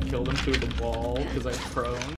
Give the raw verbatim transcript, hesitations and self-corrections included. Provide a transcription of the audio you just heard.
killed him through the wall because I prone.